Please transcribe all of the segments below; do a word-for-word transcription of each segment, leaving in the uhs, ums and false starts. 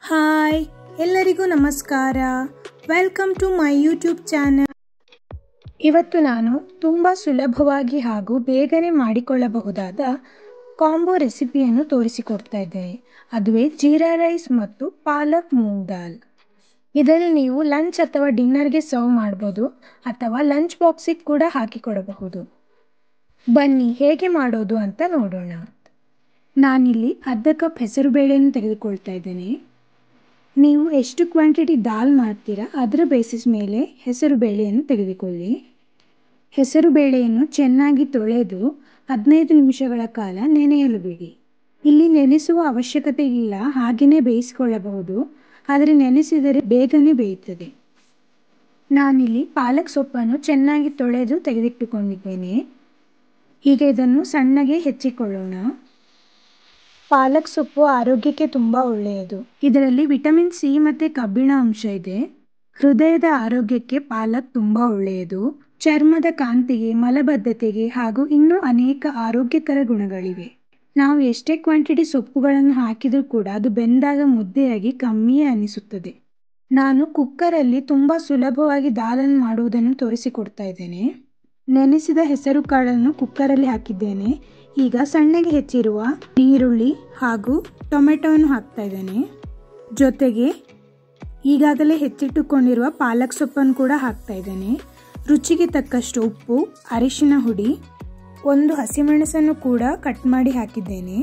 Hi ಎಲ್ಲರಿಗೂ ನಮಸ್ಕಾರ. Welcome to my YouTube channel. ಇವತ್ತು ನಾನು ತುಂಬ ಸುಲಭವಾಗಿ ಹಾಗೂ ಬೇಗನೆ ಮಾಡಿಕೊಳ್ಳಬಹುದಾದ ಕಾಂಬೋ ರೆಸಿಪಿಯನ್ನು ತೋರಿಸಿಕೊಡ್ತಾ ಇದ್ದೇನೆ. ಅದುವೇ ಜೀರಾ ರೈಸ್ ಮತ್ತು ಪಾಲಕ್ ಮೂಂಗ್ ದಾಲ್. ಇದನ್ನು ನೀವು ಲಂಚ್ ಅಥವಾ ಡಿನ್ನರ್ಗೆ ಸರ್ವ್ ಮಾಡ್ಬೋದು ಅಥವಾ ಲಂಚ್ ಬಾಕ್ಸಿಗೆ ಕೂಡ ಹಾಕಿಕೊಡಬಹುದು. ಬನ್ನಿ ಹೇಗೆ ಮಾಡೋದು ಅಂತ ನೋಡೋಣ. ನಾನಿಲ್ಲಿ ಅರ್ಧ ಕಪ್ ಹೆಸರು ಬೇಳೆಯನ್ನು ತೆಗೆದುಕೊಳ್ತಾ ಇದ್ದೇನೆ. ನೀವು ಎಷ್ಟು ಕ್ವಾಂಟಿಟಿ ದಾಲ್ ಮಾಡ್ತೀರಾ ಅದರ ಬೇಸಿಸ್ ಮೇಲೆ ಹೆಸರು ಬೇಳೆಯನ್ನು ತೆಗೆದುಕೊಳ್ಳಿ. ಹೆಸರು ಬೇಳೆಯನ್ನು ಚೆನ್ನಾಗಿ ತೊಳೆದು ಹದಿನೈದು ನಿಮಿಷಗಳ ಕಾಲ ನೆನೆಯಲು ಬಿಡಿ. ಇಲ್ಲಿ ನೆನೆಸುವ ಅವಶ್ಯಕತೆ ಇಲ್ಲ, ಹಾಗೆಯೇ ಬೇಯಿಸಿಕೊಳ್ಳಬಹುದು. ಆದರೆ ನೆನೆಸಿದರೆ ಬೇಗನೆ ಬೇಯುತ್ತದೆ. ನಾನಿಲ್ಲಿ ಪಾಲಕ್ ಸೊಪ್ಪನ್ನು ಚೆನ್ನಾಗಿ ತೊಳೆದು ತೆಗೆದಿಟ್ಟುಕೊಂಡಿದ್ದೇನೆ. ಈಗ ಇದನ್ನು ಸಣ್ಣಗೆ ಹೆಚ್ಚಿಕೊಳ್ಳೋಣ. ಪಾಲಕ್ ಸೊಪ್ಪು ಆರೋಗ್ಯಕ್ಕೆ ತುಂಬ ಒಳ್ಳೆಯದು. ಇದರಲ್ಲಿ ವಿಟಮಿನ್ ಸಿ ಮತ್ತು ಕಬ್ಬಿಣ ಅಂಶ ಇದೆ. ಹೃದಯದ ಆರೋಗ್ಯಕ್ಕೆ ಪಾಲಕ್ ತುಂಬ ಒಳ್ಳೆಯದು. ಚರ್ಮದ ಕಾಂತಿಗೆ, ಮಲಬದ್ಧತೆಗೆ ಹಾಗೂ ಇನ್ನೂ ಅನೇಕ ಆರೋಗ್ಯಕರ ಗುಣಗಳಿವೆ. ನಾವು ಎಷ್ಟೇ ಕ್ವಾಂಟಿಟಿ ಸೊಪ್ಪುಗಳನ್ನು ಹಾಕಿದರೂ ಕೂಡ ಅದು ಬೆಂದಾಗ ಮುದ್ದೆಯಾಗಿ ಕಮ್ಮಿಯೇ ಅನಿಸುತ್ತದೆ. ನಾನು ಕುಕ್ಕರಲ್ಲಿ ತುಂಬ ಸುಲಭವಾಗಿ ದಾಲನ್ನು ಮಾಡುವುದನ್ನು ತೋರಿಸಿಕೊಡ್ತಾ ಇದ್ದೇನೆ. ನೆನೆಸಿದ ಹೆಸರು ಕಾಳನ್ನು ಕುಕ್ಕರಲ್ಲಿ ಹಾಕಿದ್ದೇನೆ. ಈಗ ಸಣ್ಣಗೆ ಹೆಚ್ಚಿರುವ ಈರುಳ್ಳಿ ಹಾಗೂ ಟೊಮೆಟೊವನ್ನು ಹಾಕ್ತಾ ಇದ್ದೇನೆ. ಜೊತೆಗೆ ಈಗಾಗಲೇ ಹೆಚ್ಚಿಟ್ಟುಕೊಂಡಿರುವ ಪಾಲಕ್ ಸೊಪ್ಪನ್ನು ಕೂಡ ಹಾಕ್ತಾ ಇದ್ದೇನೆ. ರುಚಿಗೆ ತಕ್ಕಷ್ಟು ಉಪ್ಪು, ಅರಿಶಿನ ಹುಡಿ, ಒಂದು ಹಸಿಮೆಣಸನ್ನು ಕೂಡ ಕಟ್ ಮಾಡಿ ಹಾಕಿದ್ದೇನೆ.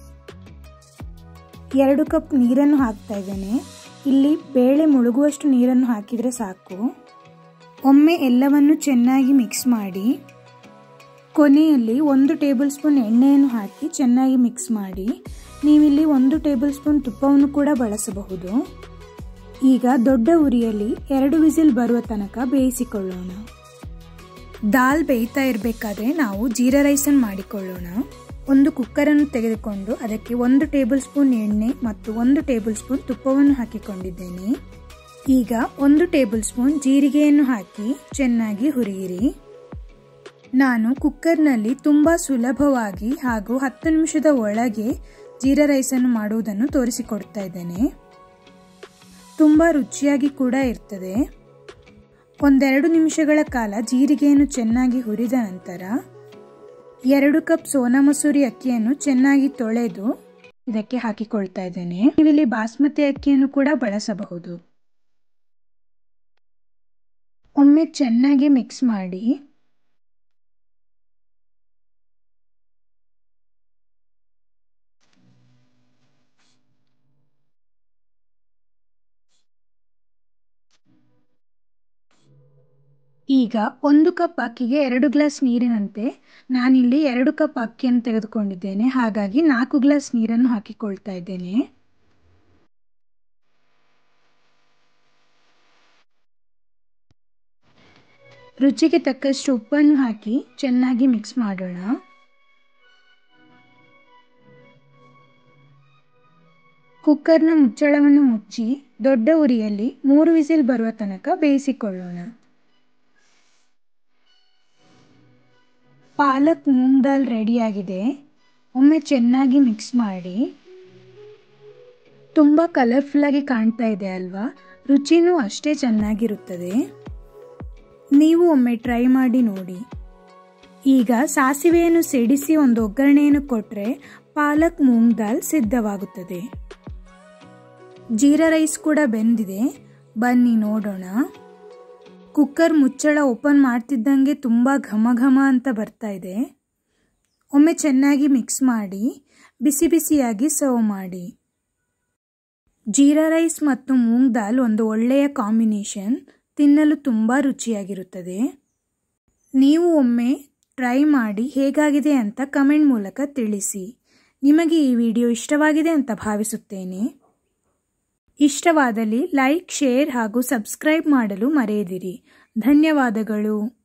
ಎರಡು ಕಪ್ ನೀರನ್ನು ಹಾಕ್ತಾ ಇದ್ದೇನೆ. ಇಲ್ಲಿ ಬೇಳೆ ಮುಳುಗುವಷ್ಟು ನೀರನ್ನು ಹಾಕಿದರೆ ಸಾಕು. ಒಮ್ಮೆ ಎಲ್ಲವನ್ನು ಚೆನ್ನಾಗಿ ಮಿಕ್ಸ್ ಮಾಡಿ ಕೊನೆಯಲ್ಲಿ ಒಂದು ಟೇಬಲ್ ಸ್ಪೂನ್ ಎಣ್ಣೆಯನ್ನು ಹಾಕಿ ಚೆನ್ನಾಗಿ ಮಿಕ್ಸ್ ಮಾಡಿ. ನೀವಿಲ್ಲಿ ಒಂದು ಟೇಬಲ್ ಸ್ಪೂನ್ ತುಪ್ಪವನ್ನು ಕೂಡ ಬಳಸಬಹುದು. ಈಗ ದೊಡ್ಡ ಉರಿಯಲ್ಲಿ ಎರಡು ವಿಸಿಲ್ ಬರುವ ತನಕ ಬೇಯಿಸಿಕೊಳ್ಳೋಣ. ದಾಲ್ ಬೇಯ್ತಾ ಇರಬೇಕಾದ್ರೆ ನಾವು ಜೀರಾ ರೈಸನ್ನು ಮಾಡಿಕೊಳ್ಳೋಣ. ಒಂದು ಕುಕ್ಕರನ್ನು ತೆಗೆದುಕೊಂಡು ಅದಕ್ಕೆ ಒಂದು ಟೇಬಲ್ ಸ್ಪೂನ್ ಎಣ್ಣೆ ಮತ್ತು ಒಂದು ಟೇಬಲ್ ಸ್ಪೂನ್ ತುಪ್ಪವನ್ನು ಹಾಕಿಕೊಂಡಿದ್ದೇನೆ. ಈಗ ಒಂದು ಟೇಬಲ್ ಸ್ಪೂನ್ ಜೀರಿಗೆಯನ್ನು ಹಾಕಿ ಚೆನ್ನಾಗಿ ಹುರಿಯಿರಿ. ನಾನು ಕುಕ್ಕರ್ನಲ್ಲಿ ತುಂಬ ಸುಲಭವಾಗಿ ಹಾಗೂ ಹತ್ತು ನಿಮಿಷದ ಒಳಗೆ ಜೀರಾ ರೈಸನ್ನು ಮಾಡುವುದನ್ನು ತೋರಿಸಿಕೊಡ್ತಾ ಇದ್ದೇನೆ. ತುಂಬ ರುಚಿಯಾಗಿ ಕೂಡ ಇರ್ತದೆ. ಒಂದೆರಡು ನಿಮಿಷಗಳ ಕಾಲ ಜೀರಿಗೆಯನ್ನು ಚೆನ್ನಾಗಿ ಹುರಿದ ನಂತರ ಎರಡು ಕಪ್ ಸೋನಾ ಮಸೂರಿ ಅಕ್ಕಿಯನ್ನು ಚೆನ್ನಾಗಿ ತೊಳೆದು ಇದಕ್ಕೆ ಹಾಕಿಕೊಳ್ತಾ ಇದ್ದೇನೆ. ನೀವಿಲ್ಲಿ ಬಾಸ್ಮತಿ ಅಕ್ಕಿಯನ್ನು ಕೂಡ ಬಳಸಬಹುದು. ಒಮ್ಮೆ ಚೆನ್ನಾಗಿ ಮಿಕ್ಸ್ ಮಾಡಿ ಈಗ ಒಂದು ಕಪ್ ಅಕ್ಕಿಗೆ ಎರಡು ಗ್ಲಾಸ್ ನೀರಿನಂತೆ ನಾನಿಲ್ಲಿ ಎರಡು ಕಪ್ ಅಕ್ಕಿಯನ್ನು ತೆಗೆದುಕೊಂಡಿದ್ದೇನೆ. ಹಾಗಾಗಿ ನಾಲ್ಕು ಗ್ಲಾಸ್ ನೀರನ್ನು ಹಾಕಿಕೊಳ್ತಾ ಇದ್ದೇನೆ. ರುಚಿಗೆ ತಕ್ಕಷ್ಟು ಉಪ್ಪನ್ನು ಹಾಕಿ ಚೆನ್ನಾಗಿ ಮಿಕ್ಸ್ ಮಾಡೋಣ. ಕುಕ್ಕರ್ನ ಮುಚ್ಚಳವನ್ನು ಮುಚ್ಚಿ ದೊಡ್ಡ ಉರಿಯಲ್ಲಿ ಮೂರು ವಿಸಿಲ್ ಬರುವ ತನಕ ಬೇಯಿಸಿಕೊಳ್ಳೋಣ. ಪಾಲಕ್ ಮೂಂಗ್ ದಾಲ್ ರೆಡಿಯಾಗಿದೆ. ಒಮ್ಮೆ ಚೆನ್ನಾಗಿ ಮಿಕ್ಸ್ ಮಾಡಿ. ತುಂಬ ಕಲರ್ಫುಲ್ಲಾಗಿ ಕಾಣ್ತಾ ಇದೆ ಅಲ್ವಾ? ರುಚಿನೂ ಅಷ್ಟೇ ಚೆನ್ನಾಗಿರುತ್ತದೆ. ನೀವು ಒಮ್ಮೆ ಟ್ರೈ ಮಾಡಿ ನೋಡಿ. ಈಗ ಸಾಸಿವೆಯನ್ನು ಸಿಡಿಸಿ ಒಂದು ಒಗ್ಗರಣೆಯನ್ನು ಕೊಟ್ಟರೆ ಪಾಲಕ್ ಮೂಂಗ್ ದಾಲ್ ಸಿದ್ಧವಾಗುತ್ತದೆ. ಜೀರಾ ರೈಸ್ ಕೂಡ ಬೆಂದಿದೆ. ಬನ್ನಿ ನೋಡೋಣ. ಕುಕ್ಕರ್ ಮುಚ್ಚಳ ಓಪನ್ ಮಾಡ್ತಿದ್ದಂಗೆ ತುಂಬ ಘಮ ಘಮ ಅಂತ ಬರ್ತಾ ಇದೆ. ಒಮ್ಮೆ ಚೆನ್ನಾಗಿ ಮಿಕ್ಸ್ ಮಾಡಿ ಬಿಸಿ ಬಿಸಿಯಾಗಿ ಸರ್ವ್ ಮಾಡಿ. ಜೀರಾ ರೈಸ್ ಮತ್ತು ಮೂಂಗ್ ದಾಲ್ ಒಂದು ಒಳ್ಳೆಯ ಕಾಂಬಿನೇಷನ್. ತಿನ್ನಲು ತುಂಬ ರುಚಿಯಾಗಿರುತ್ತದೆ. ನೀವು ಒಮ್ಮೆ ಟ್ರೈ ಮಾಡಿ ಹೇಗಾಗಿದೆ ಅಂತ ಕಮೆಂಟ್ ಮೂಲಕ ತಿಳಿಸಿ. ನಿಮಗೆ ಈ ವಿಡಿಯೋ ಇಷ್ಟವಾಗಿದೆ ಅಂತ ಭಾವಿಸುತ್ತೇನೆ. ಇಷ್ಟವಾದಲ್ಲಿ ಲೈಕ್, ಶೇರ್ ಹಾಗೂ ಸಬ್ಸ್ಕ್ರೈಬ್ ಮಾಡಲು ಮರೆಯದಿರಿ. ಧನ್ಯವಾದಗಳು.